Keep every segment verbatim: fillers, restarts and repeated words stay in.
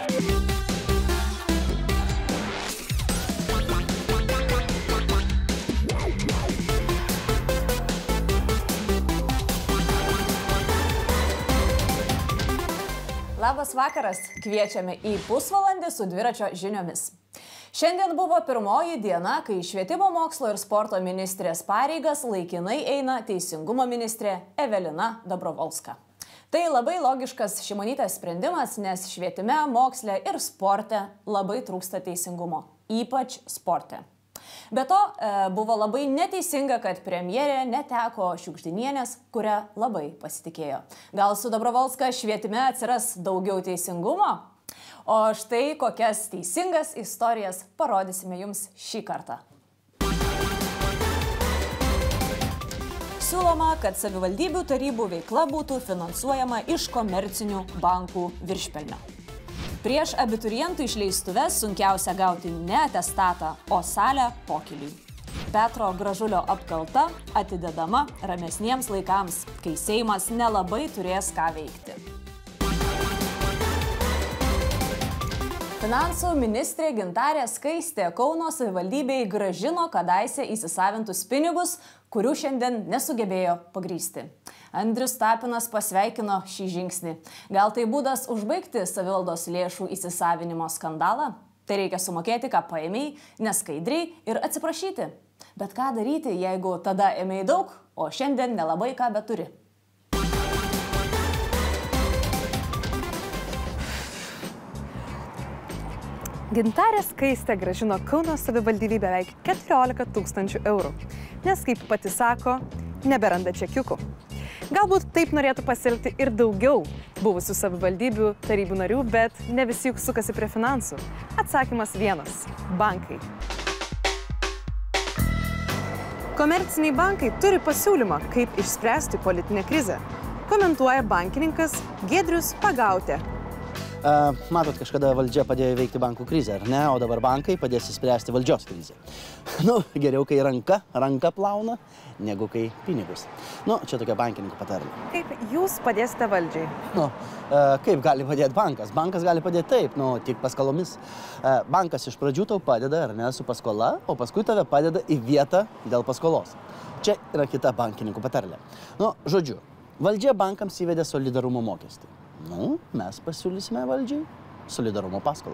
Labas vakaras, kviečiame į pusvalandį su dviračio žiniomis. Šiandien buvo pirmoji diena, kai švietimo mokslo ir sporto ministrės pareigas laikinai eina teisingumo ministrė Evelina Dobrovolska. Tai labai logiškas Šimonytės sprendimas, nes švietime, moksle ir sporte labai trūksta teisingumo, ypač sporte. Be to, buvo labai neteisinga, kad premjerė neteko Šiugždinienės, kurią labai pasitikėjo. Gal su Dobrovolska švietime atsiras daugiau teisingumo? O štai kokias teisingas istorijas parodysime jums šį kartą. Siūloma, kad savivaldybių tarybų veikla būtų finansuojama iš komercinių bankų viršpelnio. Prieš abiturientų išleistuves sunkiausia gauti ne atestatą, o salę pokyliui. Petro Gražulio apkalta atidedama ramesniems laikams, kai Seimas nelabai turės ką veikti. Finansų ministrė Gintarė Skaistė Kauno savivaldybei grąžino kadaise įsisavintus pinigus, kurių šiandien nesugebėjo pagrįsti. Andrius Tapinas pasveikino šį žingsnį. Gal tai būdas užbaigti savivaldos lėšų įsisavinimo skandalą? Tai reikia sumokėti, ką paėmei, neskaidriai ir atsiprašyti. Bet ką daryti, jeigu tada ėmei daug, o šiandien nelabai ką beturi? Gintarė Skaistė grąžino Kauno savivaldybei beveik keturiolika tūkstančių eurų, nes, kaip pati sako, neberanda čekiukų. Galbūt taip norėtų pasielgti ir daugiau buvusių savivaldybių tarybų narių, bet ne visi juk sukasi prie finansų. Atsakymas vienas – bankai. Komerciniai bankai turi pasiūlymą, kaip išspręsti politinę krizę. Komentuoja bankininkas Giedrius Pagautė. Uh, matot, kažkada valdžia padėjo įveikti bankų krizę, ar ne? O dabar bankai padės įspręsti valdžios krizę. Nu, geriau, kai ranka, ranka plauna, negu kai pinigus. Nu, čia tokia bankininkų patarlė. Kaip jūs padėsite valdžiai? Nu, uh, kaip gali padėti bankas? Bankas gali padėti taip, nu, tik paskolomis. Uh, bankas iš pradžių tau padeda, ar ne, su paskola, o paskui tave padeda į vietą dėl paskolos. Čia yra kita bankininkų patarlė. Nu, žodžiu, valdžia bankams įvedė solidarumo mokestį. Nu, mes pasiūlysime valdžiai solidarumo paskolą.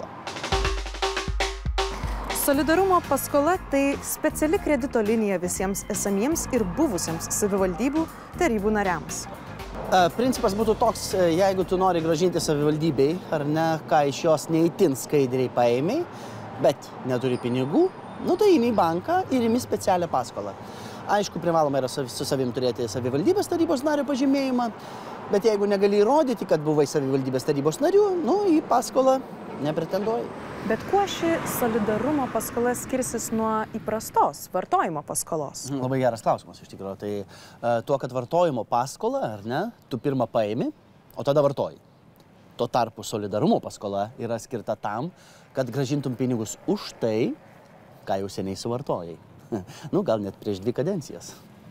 Solidarumo paskola tai speciali kredito linija visiems esamiems ir buvusiems savivaldybių tarybų nariams. Principas būtų toks, jeigu tu nori grąžinti savivaldybei, ar ne, ką iš jos neįtin skaidriai paėmei, bet neturi pinigų, nu tai imi į banką ir imi specialią paskolą. Aišku, privaloma yra su savim turėti savivaldybės tarybos nario pažymėjimą, bet jeigu negali įrodyti, kad buvai savivaldybės tarybos narių, nu, į paskolą nepretenduoji. Bet kuo ši solidarumo paskola skirsis nuo įprastos vartojimo paskolos? Labai geras klausimas, iš tikrųjų. Tai uh, tuo, kad vartojimo paskola, ar ne, tu pirmą paimi, o tada vartoji. Tuo tarpu solidarumo paskola yra skirta tam, kad grąžintum pinigus už tai, ką jau seniai suvartojai. Nu, gal net prieš dvi kadencijas.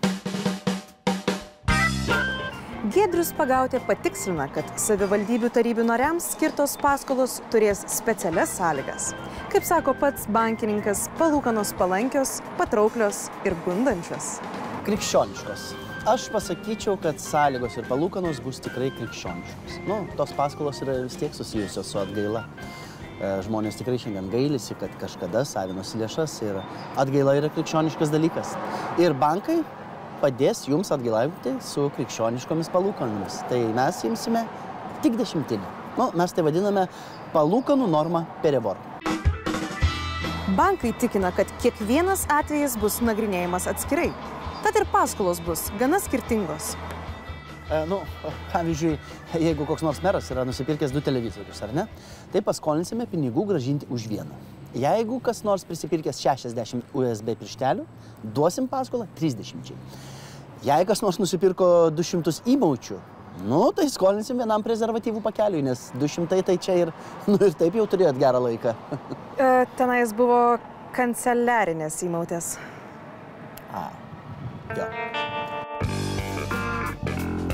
Giedrius Pagautė patikslina, kad savivaldybių tarybių nariams skirtos paskolos turės specialias sąlygas. Kaip sako pats bankininkas, palūkanos palankios, patrauklios ir gundančios. Krikščioniškos. Aš pasakyčiau, kad sąlygos ir palūkanos bus tikrai krikščioniškos. Nu, tos paskolos yra vis tiek susijusios su atgaila. Žmonės tikrai šiandien gailisi, kad kažkada savinosi lėšas ir atgaila yra krikščioniškas dalykas. Ir bankai padės jums atgailauti su krikščioniškomis palūkanomis. Tai mes imsime tik dešimtinę. Nu, mes tai vadiname palūkanų normą perevor. Bankai tikina, kad kiekvienas atvejis bus nagrinėjimas atskirai. Tad ir paskolos bus gana skirtingos. E, nu, pavyzdžiui, jeigu koks nors meras yra nusipirkęs du televizorius, ar ne, tai paskolinsime pinigų grąžinti už vieną. Jeigu kas nors prisipirkęs šešiasdešimt U S B pirštelių, duosim paskolą trisdešimčiai. Jei kas nors nusipirko du šimtus įmaučių, nu, tai skolinsim vienam prezervatyvų pakeliui, nes du šimtai tai čia ir, nu, ir taip jau turėjot gerą laiką. E, tenais buvo kanceliarinės įmautės. A, jo.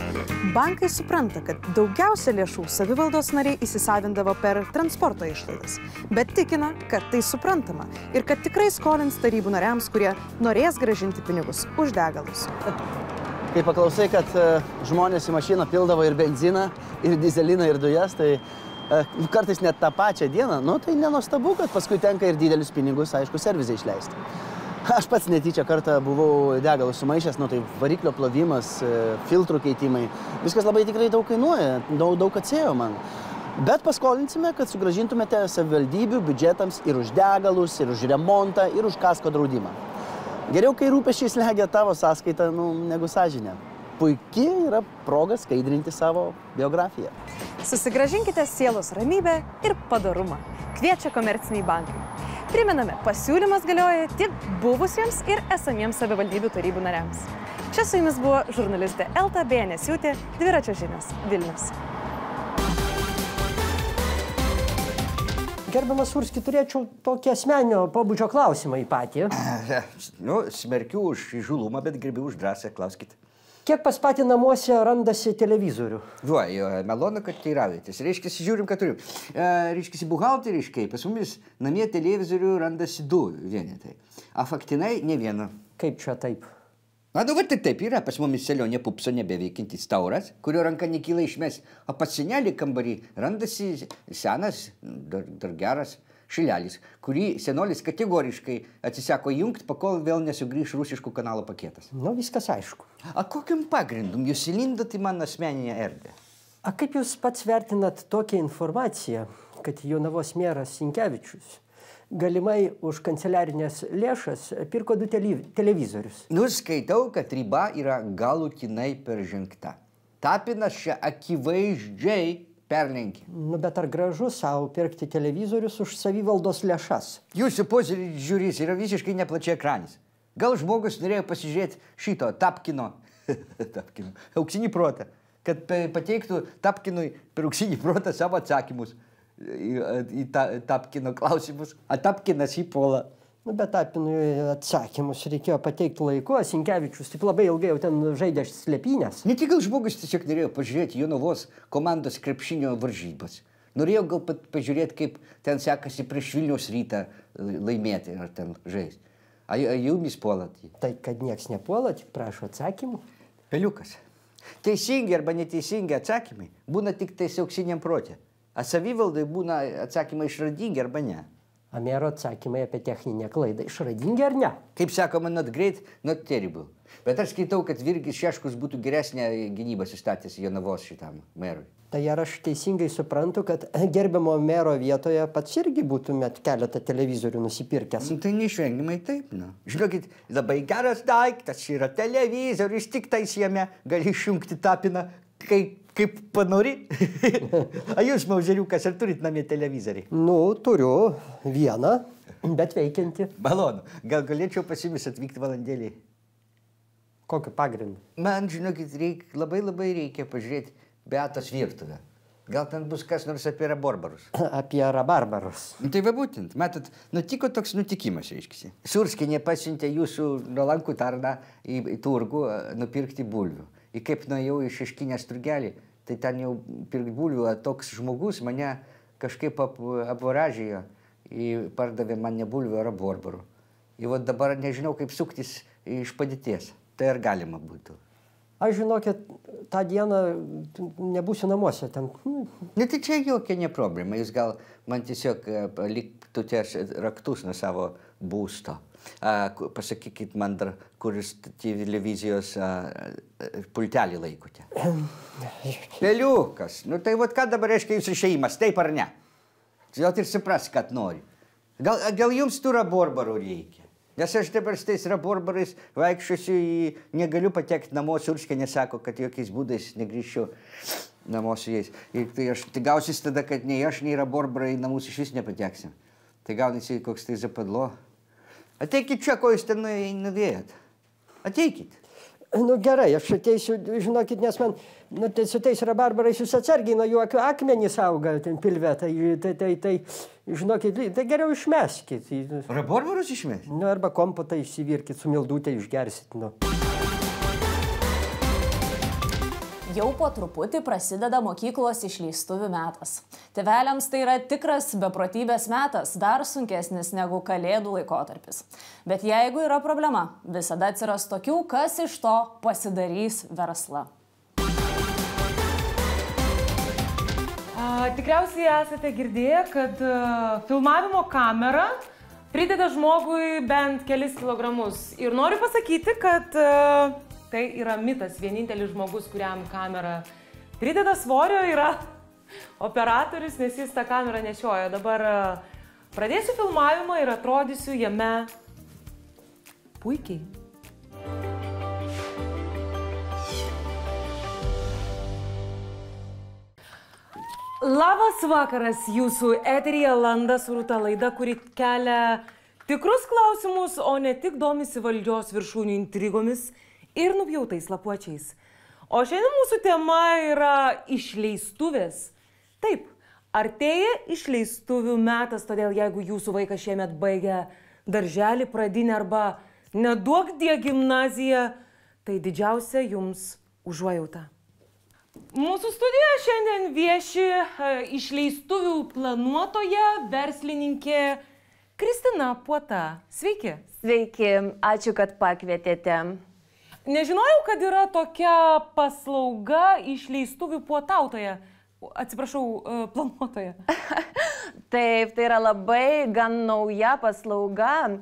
Bankai supranta, kad daugiausia lėšų savivaldos nariai įsisavindavo per transporto išlaidas, bet tikina, kad tai suprantama ir kad tikrai skolins tarybų nariams, kurie norės grąžinti pinigus už degalus. Kai paklausai, kad žmonės į mašiną pildavo ir benziną, ir dizeliną, ir dujas, tai kartais net tą pačią dieną, nu tai nenuostabu, kad paskui tenka ir didelius pinigus, aišku, servizai išleisti. Aš pats netyčia kartą buvau degalus sumaišęs, nu tai variklio plovimas, filtrų keitimai. Viskas labai tikrai daug kainuoja, daug, daug atsėjo man. Bet paskolinsime, kad sugrąžintumėte savivaldybių biudžetams ir už degalus, ir už remontą, ir už kasko draudimą. Geriau, kai rūpesčiai slegia tavo sąskaitą, nu, negu sąžinė. Puikiai yra proga skaidrinti savo biografiją. Susigrąžinkite sielos ramybę ir padorumą. Kviečia komerciniai bankai. Primename, pasiūlymas galioja tik buvusiems ir esamiems savivaldybių tarybų nariams. Čia su jumis buvo žurnalistė Elta Bėnesiūtė, Dviračio žinios, Vilnius. Gerbiamas Surski, turėčiau tokį asmeninio pobūdžio klausimą į patį. Nu, smerkiu už įžūlumą, bet gerbiu už drąsą, klauskite. Kiek pas patį namuose randasi televizorių? Va, malonu, kad teiraujatės. Reiškia, žiūrim, ką turim. Reiškia, buhalteriškai, pas mumis namie televizorių randasi du vienetai. A faktinai ne vieno. Kaip čia taip? Na, nu, va, tai taip yra. Pas mumis selionė pupso nebeveikintis tauras, kurio ranka nekyla išmes. O pas senelį kambarį randasi senas, dar, dar geras šilelis, kurį senolis kategoriškai atsisako jungti, pakol vėl nesugrįš rusiškų kanalų paketas. Nu, viskas aišku. A kokiam pagrindum jūs įlindot į mano asmeninę erdvę? A kaip jūs pats vertinat tokią informaciją, kad Jonavos meras Sinkevičius galimai už kanceliarinės lėšas pirko du televizorius? Nu, skaitau, kad riba yra galutinai peržengta. Tapinas čia akivaizdžiai perlenkė. Nu, bet ar gražu savo pirkti televizorius už savivaldos lėšas? Jūsų požiūris yra visiškai neplačiai ekranis. Gal žmogus norėjo pasižiūrėti šito Tapkino, Tapkino, auksinį protą, kad pateiktų Tapkinui per auksinį protą savo atsakymus į, į ta, Tapkino klausimus, a Tapkinas įpuola. Nu, bet Tapinui atsakymus reikėjo pateikti laiku, o Sinkevičius taip labai ilgai jau ten žaidė slėpynės. Ne tik gal žmogus tiesiog norėjo pažiūrėti Jonavos komandos krepšinio varžybas. Norėjau gal pat pažiūrėti, kaip ten sekasi prieš Vilniaus Rytą laimėti ar ten žaisti. A, a jumis puolat? Tai, kad nieks nepuola, tik prašo atsakymų. Peliukas. Teisingi arba neteisingi atsakymai būna tik tais auksiniam protė. A savivaldai būna atsakymai išradingi arba ne. A mero atsakymai apie techninę klaidą išradingi ar ne? Kaip sakoma, not great, not terrible. Bet aš skaitau, kad Virgis Šeškus būtų geresnę gynybą sustatęs Jonavos šitam merui. Tai ar aš teisingai suprantu, kad gerbiamo mero vietoje pats irgi būtumėt keletą televizorių nusipirkęs? Tai neišvengiamai taip, nu. Žinokit, labai geras daiktas yra televizorius, tik tais jame gali išjungti Tapiną, kaip, kaip panori. A jūs, mauzeriukas, ar turit namie televizoriai? Nu, turiu vieną, bet veikianti. Malonu. Gal galėčiau pas jumis atvykti valandėlį? Kokiu pagrindu? Man, žinokit, reik, labai labai reikia pažiūrėti Beatos virtuvę. Gal ten bus kas nors apie rabarbarus? Apie rabarbarus. Nu, tai va būtent, matot, nutiko toks nutikimas, reiškisi. Surskienė pasiuntė jūsų nuolankų tarną į, į turgų nupirkti bulvių. Ir kaip nuėjau į Šeškinės turgelį, tai ten jau pirkti bulvių, o toks žmogus mane kažkaip ap, apvaražėjo ir pardavė man ne bulvių, o rabarbarų. Ir va dabar nežinau, kaip suktis iš padėties. Tai ar galima būtų? Aš žinokit, tą dieną nebūsiu namuose ten. Ne, tai čia jokia ne problema. Jūs gal man tiesiog liktumėte raktus nuo savo būsto. A, pasakykit man dar, kuris televizijos a, pultelį laikote. Peliukas. Nu tai vat ką dabar reiškia jūsų išėjimas, taip ar ne? Gal ir supras, kad nori. Gal, gal jums tų rabarbarų reikia? Nes aš dabar su tais rabarbarais vaikščiosiu į... Negaliu patekti namo, Surskienė sako, kad jokiais būdais negrįšiu namo su jais. Ir tai aš tai gausis tada, kad nei aš, nei rabarbarai į namus iš vis nepateksim. Tai gaunasi koks tai zapadlo. Ateikit čia, ko jūs ten nuvėjot. Ateikit. Nu gerai, aš ateisiu, žinokit, nes man, nu, tai su tais rabarbarais jūs atsargiai nuo jų akmenys auga ten pilve, tai, tai, tai, tai, žinokit, tai geriau išmeskit. Rabarbarus išmeskit? Nu, arba kompotą išsivirkit, su mildutė išgersit, nu. Jau po truputį prasideda mokyklos išleistuvių metas. Tėveliams tai yra tikras beprotybės metas, dar sunkesnis negu kalėdų laikotarpis. Bet jeigu yra problema, visada atsiras tokių, kas iš to pasidarys verslą. A, tikriausiai esate girdėję, kad uh, filmavimo kamera prideda žmogui bent kelis kilogramus. Ir noriu pasakyti, kad uh, tai yra mitas. Vienintelis žmogus, kuriam kamera prideda svorio, yra operatorius, nes jis tą kamerą nešioja. Dabar uh, pradėsiu filmavimą ir atrodysiu jame puikiai. Labas vakaras, jūsų eteryje Landa su Rūta laida, kuri kelia tikrus klausimus, o ne tik domisi valdžios viršūnių intrigomis ir nupjautais lapuočiais. O šiandien mūsų tema yra išleistuvės. Taip, artėja išleistuvių metas, todėl jeigu jūsų vaikas šiemet baigia darželį, pradinę arba neduok die gimnaziją, tai didžiausia jums užuojauta. Mūsų studijoje šiandien vieši išleistuvių planuotoja, verslininkė Kristina Puota. Sveiki. Sveiki, ačiū, kad pakvietėte. Nežinojau, kad yra tokia paslauga išleistuvių puotautoja. Atsiprašau, planuotoja. Taip, tai yra labai gan nauja paslauga.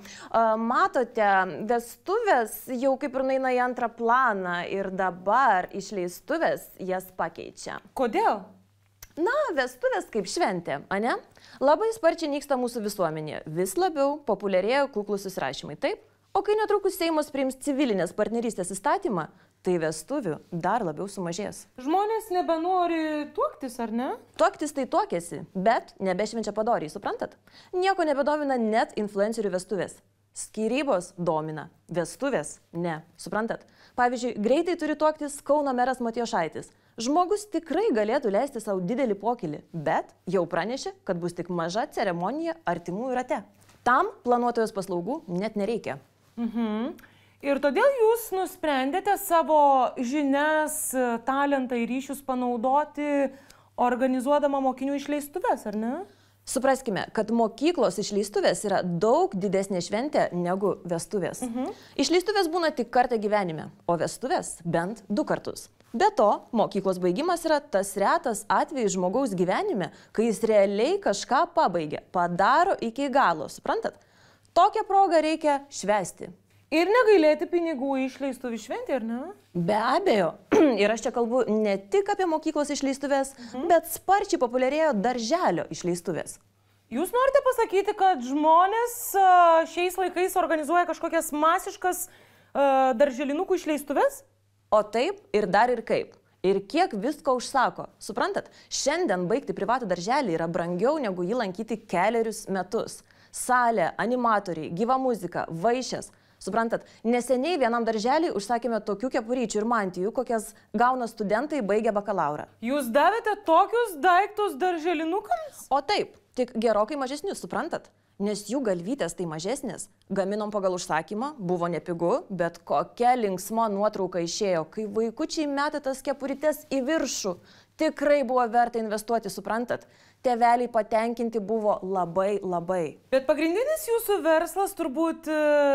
Matote, vestuvės jau kaip ir nueina į antrą planą ir dabar išleistuvės jas pakeičia. Kodėl? Na, vestuvės kaip šventė, ane? Labai sparčiai nyksta mūsų visuomenė. Vis labiau populiarėja kuklūs susirašymai, taip? O kai netrukus Seimas priims civilinės partnerystės įstatymą, tai vestuvių dar labiau sumažės. Žmonės nebenori tuoktis, ar ne? Tuoktis tai tuokėsi, bet nebešvenčia padoriai, suprantat? Nieko nebedomina net influencerių vestuvės. Skyrybos domina, vestuvės ne, suprantat? Pavyzdžiui, greitai turi tuoktis Kauno meras Matijošaitis. Žmogus tikrai galėtų leisti savo didelį pokylį, bet jau pranešė, kad bus tik maža ceremonija artimųjų rate. Tam planuotojos paslaugų net nereikia. Mhm. Ir todėl jūs nusprendėte savo žinias, talentą ir ryšius panaudoti, organizuodama mokinių išleistuves, ar ne? Supraskime, kad mokyklos išleistuvės yra daug didesnė šventė negu vestuvės. Mhm. Išleistuvės būna tik kartą gyvenime, o vestuvės bent du kartus. Be to, mokyklos baigimas yra tas retas atvejis žmogaus gyvenime, kai jis realiai kažką pabaigia, padaro iki galo, suprantat? Tokią progą reikia švęsti. Ir negailėti pinigų išleistuvių šventė, ar ne? Be abejo. Ir aš čia kalbu ne tik apie mokyklos išleistuvės, mhm. bet sparčiai populiarėjo darželio išleistuvės. Jūs norite pasakyti, kad žmonės šiais laikais organizuoja kažkokias masiškas uh, darželinukų išleistuvės? O taip ir dar ir kaip. Ir kiek visko užsako. Suprantat, šiandien baigti privatų darželį yra brangiau negu jį lankyti kelerius metus. Salė, animatoriai, gyva muzika, vaišės. Suprantat, neseniai vienam darželiui užsakėme tokių kepuryčių ir mantijų, kokias gauna studentai baigę bakalaurą. Jūs davėte tokius daiktus darželinukams? O taip, tik gerokai mažesnius, suprantat? Nes jų galvytės tai mažesnės. Gaminom pagal užsakymą, buvo nepigu, bet kokia linksma nuotrauka išėjo, kai vaikučiai metė tas kepurytes į viršų. Tikrai buvo verta investuoti, suprantat? Tėveliai patenkinti buvo labai, labai. Bet pagrindinis jūsų verslas turbūt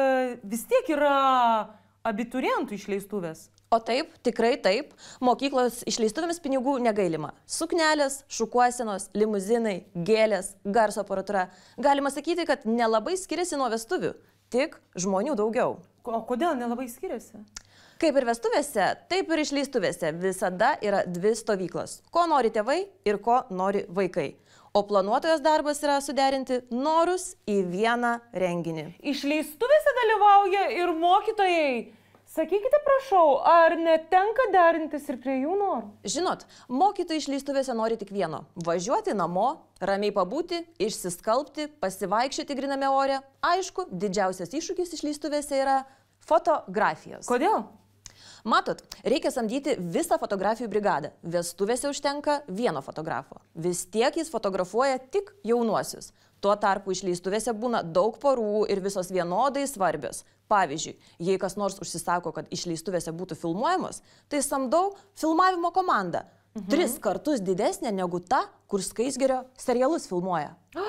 vis tiek yra abiturientų išleistuvės. O taip, tikrai taip. Mokyklos išleistuvėmis pinigų negailima. Suknelės, šukuosenos, limuzinai, gėlės, garso aparatūra. Galima sakyti, kad nelabai skiriasi nuo vestuvių, tik žmonių daugiau. O kodėl nelabai skiriasi? Kaip ir vestuvėse, taip ir išleistuvėse visada yra dvi stovyklos. Ko nori tėvai ir ko nori vaikai. O planuotojos darbas yra suderinti norus į vieną renginį. Išleistuvėse dalyvauja ir mokytojai. Sakykite, prašau, ar netenka derintis ir prie jų norų? Žinot, mokytojai išleistuvėse nori tik vieno – važiuoti namo, ramiai pabūti, išsiskalbti, pasivaikščioti gryname ore. Aišku, didžiausias iššūkis išleistuvėse yra fotografijos. Kodėl? Matot, reikia samdyti visą fotografijų brigadą. Vestuvėse užtenka vieno fotografo. Vis tiek jis fotografuoja tik jaunuosius. Tuo tarpu išleistuvėse būna daug porų ir visos vienodai svarbios. Pavyzdžiui, jei kas nors užsisako, kad išleistuvėse būtų filmuojamos, tai samdau filmavimo komandą. Mhm. Tris kartus didesnė negu ta, kur Skaisgirio serialus filmuoja.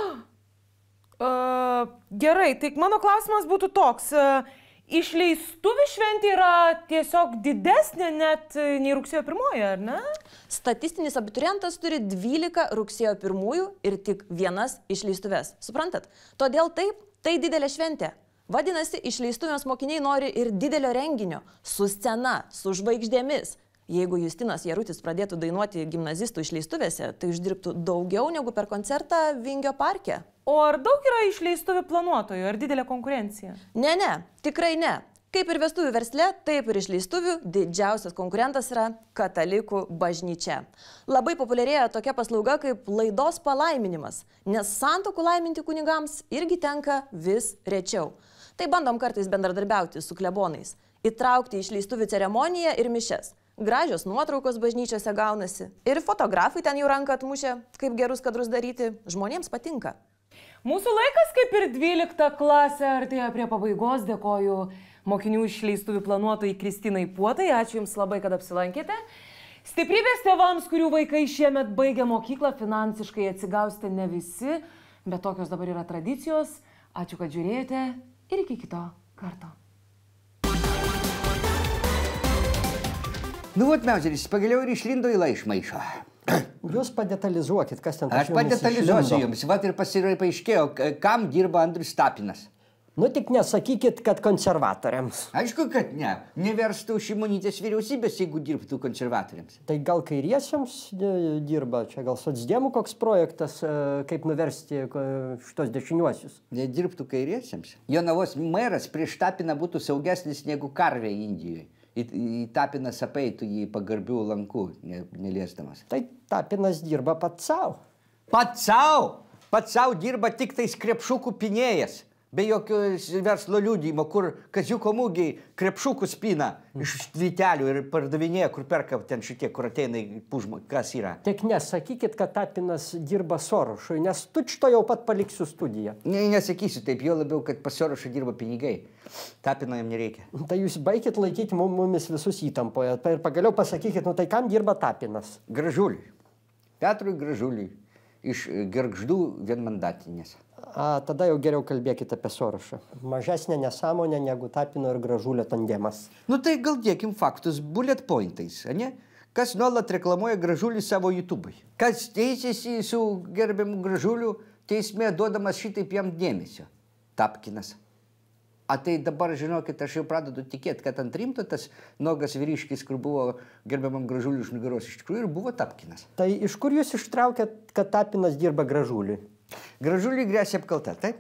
Uh, gerai, tai mano klausimas būtų toks. Uh, Išleistuvių šventė yra tiesiog didesnė net nei rugsėjo pirmoji, ar ne? Statistinis abiturientas turi dvylika rugsėjo pirmųjų ir tik vienas išleistuves. Suprantat? Todėl taip, tai didelė šventė. Vadinasi, išleistuvėms mokiniai nori ir didelio renginio, su scena, su žvaigždėmis. Jeigu Justinas Jarutis pradėtų dainuoti gimnazistų išleistuvėse, tai uždirbtų daugiau negu per koncertą Vingio parke. O ar daug yra išleistuvių planuotojų, ar didelė konkurencija? Ne, ne, tikrai ne. Kaip ir vestuvių versle, taip ir išleistuvių didžiausias konkurentas yra katalikų bažnyčia. Labai populiarėja tokia paslauga kaip laidos palaiminimas, nes santuokų laiminti kunigams irgi tenka vis rečiau. Tai bandom kartais bendradarbiauti su klebonais, įtraukti išleistuvių ceremoniją ir mišias. Gražios nuotraukos bažnyčiose gaunasi. Ir fotografai ten jų ranką atmušė, kaip gerus kadrus daryti. Žmonėms patinka. Mūsų laikas kaip ir dvylikta klasė artėja prie pabaigos. Dėkoju mokinių išleistuvių planuotojai Kristinai Puotai. Ačiū Jums labai, kad apsilankėte. Stiprybės tėvams, kurių vaikai šiemet baigė mokyklą, finansiškai atsigausite ne visi, bet tokios dabar yra tradicijos. Ačiū, kad žiūrėjote ir iki kito karto. Nu, vat, Meuzeris, pagaliau ir išlindo į laišmaišą. Jūs padetalizuokit, kas ten Aš padetalizuosiu jums. Vat ir paaiškėjo, kam dirba Andrius Tapinas. Nu, tik nesakykit, kad konservatoriams. Aišku, kad ne. Neverstų Šimonytės vyriausybės, jeigu dirbtų konservatoriams. Tai gal kairiesiems dirba? Čia gal socdemų koks projektas, kaip nuversti šitos dešiniuosius? Nedirbtų kairiesiems. Jonavos meras prieš Tapiną būtų saugesnis negu karvė Indijoje. Į, į Tapinas apeitų jį pagarbių lankų, ne, neliesdamas. Tai Tapinas dirba pats savo. Pats savo? Pats savo dirba tik tais krepšukų pinėjas, be jokio verslo liudijimo, kur kaziuko mūgiai krepšukus pina iš vytelių ir pardavinėja, kur perka ten šitie, kur ateina pužmo, kas yra. Tik nesakykit, kad Tapinas dirba Sorošui, nes tučto jau pat paliksiu studiją. Ne, nesakysiu taip, jo labiau, kad pas Sorošą dirba pinigai. Tapino jam nereikia. Tai jūs baikit laikyti mumis visus įtampoje. Tai ir pagaliau pasakykit, nu tai kam dirba Tapinas? Gražuliui. Petrui Gražuliui. Iš Gergždų vienmandatinės. A, tada jau geriau kalbėkite apie Sorošą. Mažesnė nesąmonė negu Tapino ir Gražulio tandemas. Nu tai gal dėkim faktus bullet pointais, ne? Kas nuolat reklamuoja Gražulį savo YouTube'ui? Kas teisėsi su gerbiamu Gražuliu teisme duodamas šitaip jam dėmesio? Tapkinas. A tai dabar, žinokit, aš jau pradedu tikėti, kad ant rimto tas nuogas vyriškis, kur buvo gerbiamam Gražuliui iš nugaros, iš tikrųjų ir buvo Tapkinas. Tai iš kur jūs ištraukėt, kad Tapinas dirba Gražuliui? Gražuliui grėsia apkalta, taip?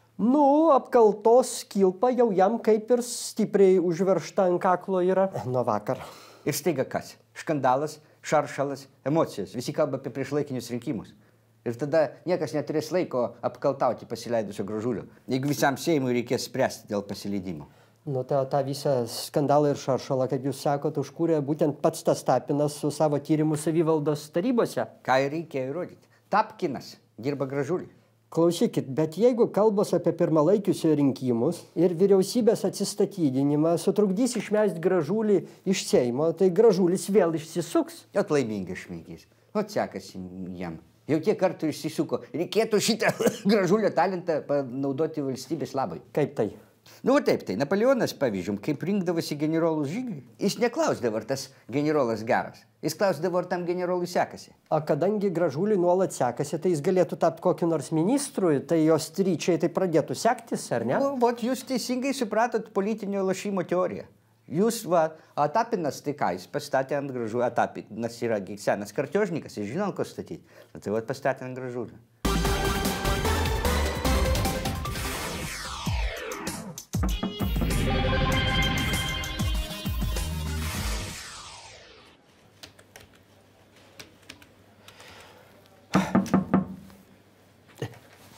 Nu, apkaltos kilpa jau jam kaip ir stipriai užveršta ant kaklo yra nuo vakar. Ir staiga kas? Škandalas, šaršalas, emocijos. Visi kalba apie priešlaikinius rinkimus. Ir tada niekas neturės laiko apkaltauti pasileidusio Gražulio, jeigu visam Seimui reikės spręsti dėl pasileidimo. Nu, tą, tą visą skandalą ir šaršalą, kaip jūs sakot, užkūrė būtent pats tas Tapinas su savo tyrimu savivaldos tarybose. Ką ir reikėjo įrodyti? Tapkinas dirba Gražulį. Klausykit, bet jeigu kalbos apie pirmalaikius rinkimus ir vyriausybės atsistatydinimą sutrukdys išmesti Gražulį iš Seimo, tai Gražulis vėl išsisuks. Jot laimingas šmeigys. Ot sekasi jam. Jau tiek kartų išsisuko. Reikėtų šitą Gražulio talentą panaudoti valstybės labai. Kaip tai? Nu, taip, tai Napoleonas, pavyzdžiui, kaip rinkdavosi generolus žygiui, jis neklausdavo, ar tas generolas geras. Jis klausdavo, ar tam generolui sekasi. O kadangi Gražuliui nuolat sekasi, tai jis galėtų tapti kokiu nors ministrui, tai jos tryčiai tai pradėtų sektis, ar ne? Nu, vot, jūs teisingai supratot politinio lošimo teoriją. Jūs, va, Tapinas, tai ką, jis pastatė ant Gražulio. Tapinas yra senas kartiožnikas, jis žino, ko statyti. Tai va, pastatė ant Gražulio.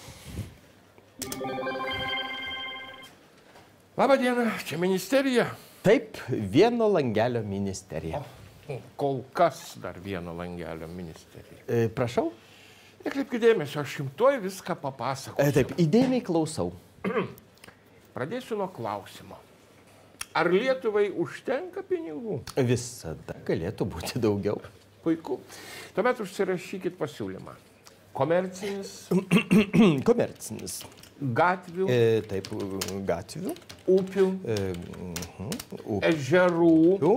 Labą dieną, čia ministerija. Taip, vieno langelio ministerija. Kol kas dar vieno langelio ministerija. E, prašau? Nekreipkite dėmesio, aš jums tuoj viską papasakosiu. E, taip, įdėmiai klausau. Pradėsiu nuo klausimo. Ar Lietuvai užtenka pinigų? Visada galėtų būti daugiau. Puiku. Tuomet užsirašykit pasiūlymą. Komercinis. Komercinis. Gatvių. E, taip, gatvių. Upių. E, uh, upių. Ežerų.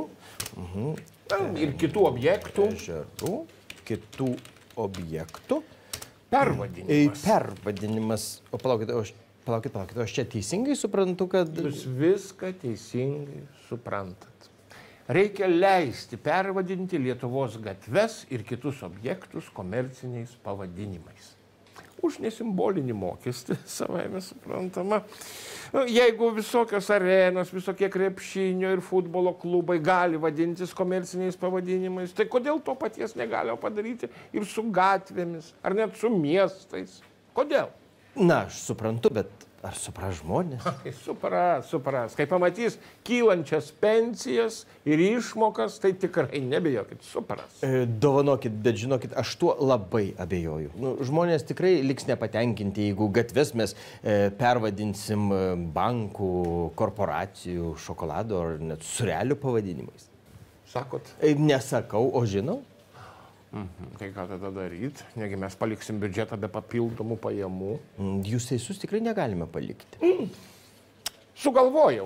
Uh, ir kitų objektų. Ežerų. Kitų objektų. Pervadinimas. E, pervadinimas. O palaukite, o aš, palaukite, palaukite, aš čia teisingai suprantu, kad... Jūs viską teisingai suprantat. Reikia leisti pervadinti Lietuvos gatves ir kitus objektus komerciniais pavadinimais. Už nesimbolinį mokestį, savaime suprantama. Jeigu visokios arenos, visokie krepšinio ir futbolo klubai gali vadintis komerciniais pavadinimais, tai kodėl to paties negalėjo padaryti ir su gatvėmis, ar net su miestais? Kodėl? Na, aš suprantu, bet ar supras žmonės? Supras, supras. Kai pamatys kylančias pensijas ir išmokas, tai tikrai nebijokit, supras. E, dovanokit, bet žinokit, aš tuo labai abejoju. Nu, žmonės tikrai liks nepatenkinti, jeigu gatves mes e, pervadinsim bankų, korporacijų, šokolado ar net surelių pavadinimais. Sakot? E, nesakau, o žinau. Mhm. Tai ką tada daryti? Negi mes paliksim biudžetą be papildomų pajamų? Jūs teisus tikrai negalime palikti. Mm. Sugalvojau.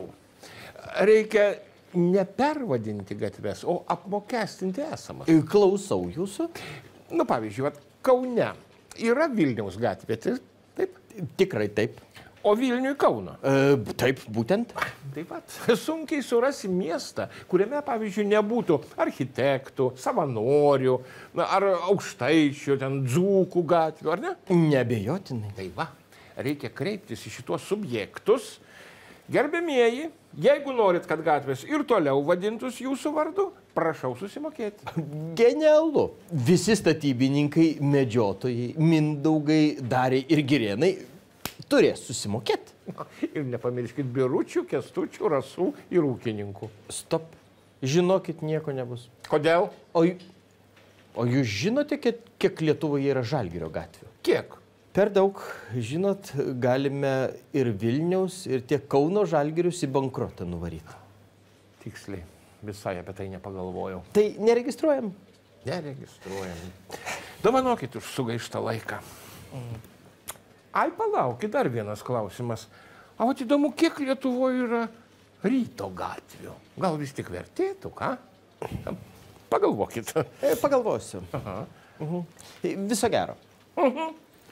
Reikia nepervadinti gatves, o apmokestinti esamas. Klausau jūsų. Nu, pavyzdžiui, vat, Kaune yra Vilniaus gatvė, taip? Tikrai taip. O Vilniui Kauno? E, taip, būtent. Taip pat. Sunkiai surasi miestą, kuriame, pavyzdžiui, nebūtų architektų, savanorių, ar aukštaičių, ten dzūkų gatvių, ar ne? Neabejotinai. Tai va, reikia kreiptis į šitos subjektus. Gerbėmieji, jeigu norit, kad gatvės ir toliau vadintus jūsų vardu, prašau susimokėti. Genialu. Visi statybininkai, medžiotojai, Mindaugai, Dariai ir Girėnai turės susimokėti. Ir nepamirškit biručių, kestučių, rasų ir ūkininkų. Stop. Žinokit, nieko nebus. Kodėl? O, o jūs žinote, kiek, kiek Lietuvoje yra Žalgirio gatvių? Kiek? Per daug. Žinot, galime ir Vilniaus, ir tiek Kauno Žalgirius į bankrotą nuvaryti. Tiksliai. Visai apie tai nepagalvojau. Tai neregistruojam? Neregistruojam. Dovanokit už sugaištą laiką. Ai, palaukit, dar vienas klausimas. O vat įdomu, kiek Lietuvoje yra Ryto gatvių? Gal vis tik vertėtų, ką? Pagalvokit. E, pagalvosiu. Aha. Uh-huh. Viso gero. Uh-huh.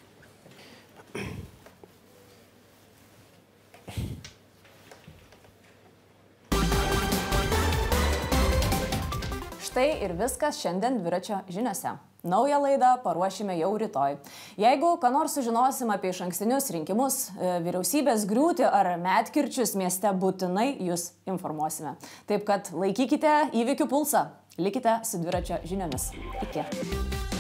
Štai ir viskas šiandien dviračio žiniose. Naują laidą paruošime jau rytoj. Jeigu ką nors sužinosim apie išankstinius rinkimus, vyriausybės griūtį ar medkirčius mieste, būtinai jūs informuosime. Taip kad laikykite įvykių pulsą. Likite su dviračio žiniomis. Iki.